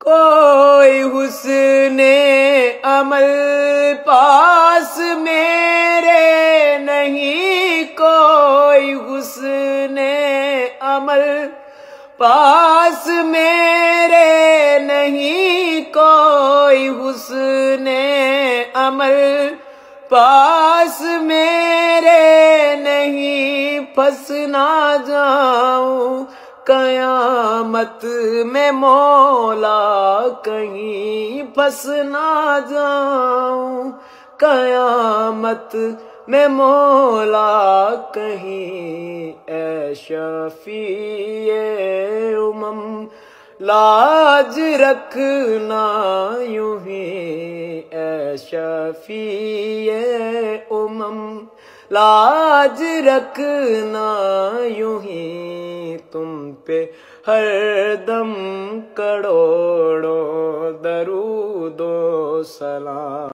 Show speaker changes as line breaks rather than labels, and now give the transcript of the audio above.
कोई हुस्ने अमल पास मेरे नहीं, कोई हुस्ने अमल पास मेरे नहीं, कोई हुस्ने अमल पास मेरे नहीं। फंस ना जाऊं कयामत में मौला कहीं, फंस ना जाऊं कयामत में मौला कहीं। ऐ शफीए उमम लाज रखना यूं ही, ऐ शफीए उमम लाज रखना यूं ही। तुम पे हर दम करोड़ों दरूदो सलाम।